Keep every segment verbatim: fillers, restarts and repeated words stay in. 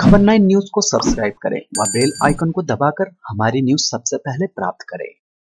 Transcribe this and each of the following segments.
खबर nine news को subscribe करें व बेल आइकन को दबाकर हमारी न्यूज सबसे पहले प्राप्त करें।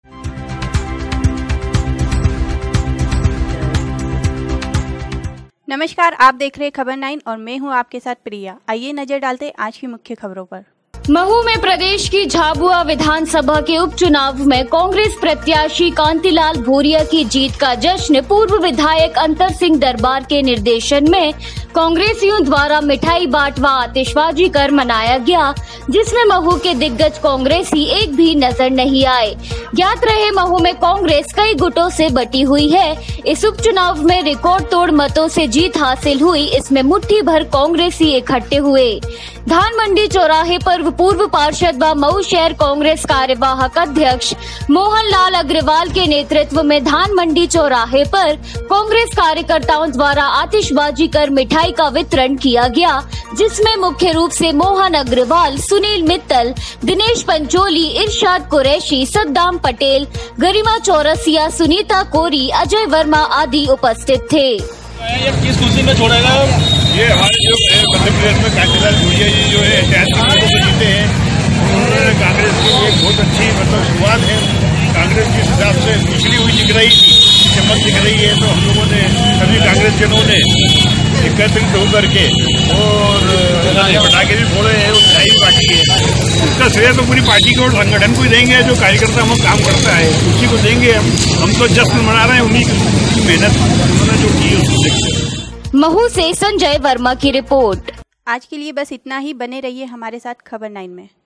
नमस्कार, आप देख रहे हैं खबर नाइन और मैं हूं आपके साथ प्रिया। आइए नजर डालते हैं आज की मुख्य खबरों पर। महू में प्रदेश की झाबुआ विधानसभा के उपचुनाव में कांग्रेस प्रत्याशी कांतिलाल भूरिया की जीत का जश्न पूर्व विधायक अंतर सिंह दरबार के निर्देशन में कांग्रेसियों द्वारा मिठाई बाट व आतिशबाजी कर मनाया गया, जिसमें महू के दिग्गज कांग्रेसी एक भी नजर नहीं आए। ज्ञात रहे महू में कांग्रेस कई गुटों से बटी हुई है। इस उपचुनाव में रिकॉर्ड तोड़ मतों से जीत हासिल हुई। इसमें मुट्ठी भर कांग्रेसी इकट्ठे हुए। धान मंडी चौराहे पर पूर्व पार्षद व मऊ शहर कांग्रेस कार्यवाहक अध्यक्ष मोहन लाल अग्रवाल के नेतृत्व में धान मंडी चौराहे पर कांग्रेस कार्यकर्ताओं द्वारा आतिशबाजी कर मिठाई का वितरण किया गया, जिसमें मुख्य रूप से मोहन अग्रवाल, सुनील मित्तल, दिनेश पंचोली, इरशाद कुरैशी, सद्दाम पटेल, गरिमा चौरसिया, सुनीता कोरी, अजय वर्मा आदि उपस्थित थे। ये किस खुशी में छोड़ेगा? ये हमारे जो मध्य प्रदेश में कांतिलाल भूरिया जी जो है ऐतिहासिक को जीते हैं, उन्होंने कांग्रेस की एक बहुत अच्छी मतलब शुरुआत है। कांग्रेस के हिसाब से पिछड़ी हुई दिख रही थी, चमक दिख रही है, तो हम लोगों ने सभी कांग्रेस जनों ने एकत्रित होकर के और पटाखे भी फोड़े हैं और मिठाई भी बांटी है। उसका श्रेय तो पूरी पार्टी को और संगठन को ही देंगे, जो कार्यकर्ता हम काम करता है उसी को देंगे। हम हम तो जश्न मना रहे हैं उन्हीं की मेहनत उन्होंने जो की उसको। महू से संजय वर्मा की रिपोर्ट। आज के लिए बस इतना ही। बने रहिए हमारे साथ खबर नाइन में।